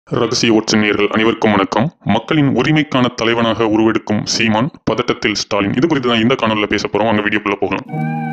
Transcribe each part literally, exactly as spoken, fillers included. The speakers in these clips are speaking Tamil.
ரகசிய ஒற்றன் நேயர்கள் அனைவருக்கும் வணக்கம். மக்களின் உரிமைக்கான தலைவனாக உருவெடுக்கும் சீமான், பதட்டத்தில் ஸ்டாலின். இது குறித்து தான் இந்த காணொலியில் பேச போறோம். அங்க வீடியோக்குள்ள போகலாம்.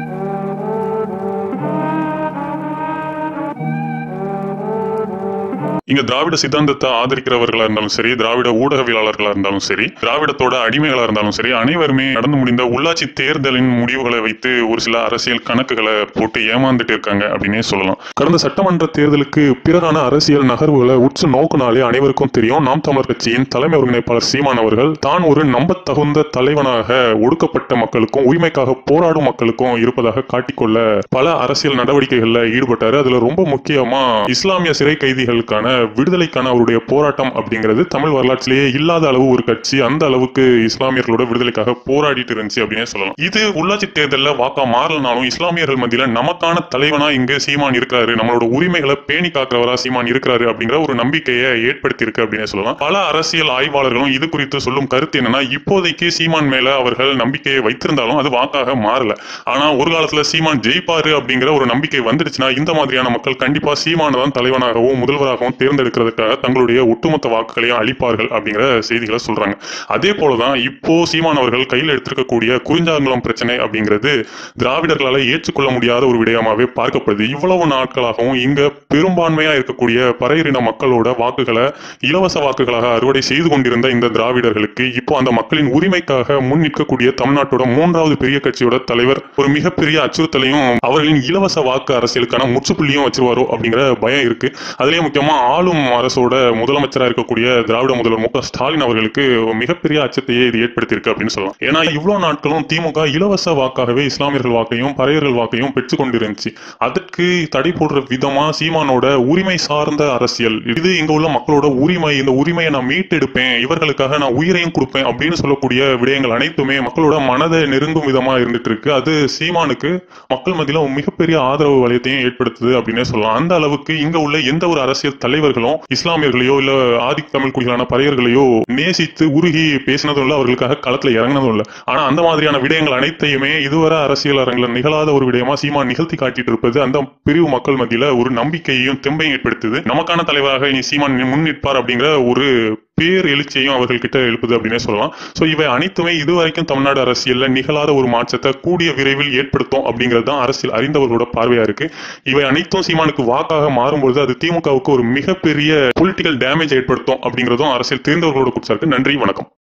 இங்க திராவிட சித்தாந்தத்தை ஆதரிக்கிறவர்களா இருந்தாலும் சரி, திராவிட ஊடகவியலாளர்களா இருந்தாலும் சரி, திராவிடத்தோட அடிமைகளா இருந்தாலும் சரி, அனைவருமே நடந்து முடிந்த உள்ளாட்சி தேர்தலின் முடிவுகளை வைத்து ஒரு சில அரசியல் கணக்குகளை போட்டு ஏமாந்துட்டு இருக்காங்க அப்படின்னே சொல்லலாம். கடந்த சட்டமன்ற தேர்தலுக்கு பிறகான அரசியல் நகர்வுகளை உற்று நோக்கினாலே அனைவருக்கும் தெரியும். நாம் தமிழர் கட்சியின் தலைமை ஒருங்கிணைப்பாளர் சீமான் அவர்கள் தான் ஒரு நம்ப தகுந்த தலைவனாக ஒடுக்கப்பட்ட மக்களுக்கும் உரிமைக்காக போராடும் மக்களுக்கும் இருப்பதாக காட்டிக்கொள்ள பல அரசியல் நடவடிக்கைகள்ல ஈடுபட்டாரு. அதுல ரொம்ப முக்கியமா இஸ்லாமிய சிறை கைதிகளுக்கான விடுதலைக்கான அவருடைய போராட்டம் அப்படிங்கிறது தமிழ் வரலாற்றிலேயே இல்லாத அளவு ஒரு கட்சி அந்த அளவுக்கு இஸ்லாமியர்களோட விடுதலைக்காக போராடிட்டு இருந்துச்சு அப்படின்னே சொல்லலாம். இது உள்ளாட்சி தேர்தலில் வாக்கா மாறலனாலும் இஸ்லாமியர்கள் மத்தியில நமக்கான தலைவனா இங்கு சீமான் இருக்கிறாரு, நம்மளோட உரிமைகளை பேணி காக்கிறவரா சீமான் இருக்கிறாரு அப்படிங்கிற ஒரு நம்பிக்கையை ஏற்படுத்தி இருக்கு அப்படின்னே சொல்லலாம். பல அரசியல் ஆய்வாளர்களும் இது குறித்து சொல்லும் கருத்து என்னன்னா, இப்போதைக்கு சீமான் மேல அவர்கள் நம்பிக்கையை வைத்திருந்தாலும் அது வாக்காக மாறல. ஆனா ஒரு காலத்துல சீமான் ஜெயிப்பாரு அப்படிங்கிற ஒரு நம்பிக்கை வந்துடுச்சுன்னா இந்த மாதிரியான மக்கள் கண்டிப்பா சீமான் தான் தலைவனாகவும் முதல்வராகவும் தேர்ந்தெடுக்கிறதுக்காக தங்களுடைய ஒட்டுமொத்த வாக்குகளையும் அளிப்பார்கள் அப்படிங்கிற செய்திகளை சொல்றாங்க. அதே போலதான் இப்போ சீமான் அவர்கள் கையில் எடுத்திருக்கக்கூடிய குறிஞ்சாங்குளம் பிரச்சனை அப்படிங்கிறது திராவிடர்களால் ஏற்றுக்கொள்ள முடியாத ஒரு விடயமாவே பார்க்கப்படுது. இவ்வளவு நாட்களாகவும் இங்க பெரும்பான்மையா இருக்கக்கூடிய பறையின மக்களோட வாக்குகளை இலவச வாக்குகளாக அறுவடை செய்து கொண்டிருந்த இந்த திராவிடர்களுக்கு இப்போ அந்த மக்களின் உரிமைக்காக முன் நிற்கக்கூடிய தமிழ்நாட்டோட மூன்றாவது பெரிய கட்சியோட தலைவர் ஒரு மிகப்பெரிய அச்சுறுத்தலையும் அவர்களின் இலவச வாக்கு அரசியலுக்கான முற்றுப்புள்ளியும் வச்சிருவாரோ அப்படிங்கிற பயம் இருக்கு. அதுலயே முக்கியமா ஆளும் அரசோட முதலமைச்சராக இருக்கக்கூடிய திராவிட முதல்வர் மு க ஸ்டாலின் அவர்களுக்கு மிகப்பெரிய அச்சத்தையே இது ஏற்படுத்தியிருக்கு அப்படின்னு சொல்லலாம். ஏன்னா இவ்வளவு நாட்களும் திமுக இலவச வாக்காகவே இஸ்லாமியர்கள் வாக்கையும் பறையர்கள் வாக்கையும் பெற்றுக் கொண்டிருந்துச்சு. அதற்கு தடை போடுற விதமா சீமானோட உரிமை சார்ந்த அரசியல், இது இங்க உள்ள மக்களோட உரிமை, இந்த உரிமையை நான் மீட்டெடுப்பேன், இவர்களுக்காக நான் உயிரையும் கொடுப்பேன் அப்படின்னு சொல்லக்கூடிய விடயங்கள் அனைத்துமே மக்களோட மனதை நெருங்கும் விதமா இருந்துட்டு இருக்கு. அது சீமானுக்கு மக்கள் மத்தியில மிகப்பெரிய ஆதரவு வலயத்தையும் ஏற்படுத்துது அப்படின்னே சொல்லலாம். அந்த அளவுக்கு இங்க உள்ள எந்த ஒரு அரசியல் தலைவர்களும் இஸ்லாமியர்களையோ இல்ல ஆதி தமிழ் குடிகளான பறையர்களையோ நேசித்து உருகி பேசினதும் இல்ல, அவர்களுக்காக களத்துல இறங்கினதும் இல்ல. ஆனா அந்த மாதிரியான விடயங்கள் அனைத்தையுமே இதுவரை அரசியல் அரங்கில் நிகழாத ஒரு விடயமா சீமான் நிகழ்த்தி காட்டிட்டு இருப்பது அந்த பிரிவு மக்கள் மத்தியில ஒரு நம்பிக்கையையும் தெம்பையும் ஏற்படுத்துது. நமக்கான தலைவராக இனி சீமான் முன்னிற்பார் அப்படிங்கிற ஒரு பேர் எழுச்சியையும் அவர்கள் கிட்ட எழுப்புது அப்படின்னே சொல்லலாம். சோ இவை அனைத்துமே இதுவரைக்கும் தமிழ்நாடு அரசியல்ல நிகழாத ஒரு மாற்றத்தை கூடிய விரைவில் ஏற்படுத்தும் அப்படிங்கிறது தான் அரசியல் அறிந்தவர்களோட பார்வையா இருக்கு. இவை அனைத்தும் சீமானுக்கு வாக்காக மாறும்பொழுது அது திமுகவுக்கு ஒரு மிகப்பெரிய பொலிட்டிக்கல் டேமேஜ் ஏற்படுத்தும் அப்படிங்கிறதும் அரசியல் தெரிந்தவர்களோட குற்றச்சாட்டு. நன்றி, வணக்கம்.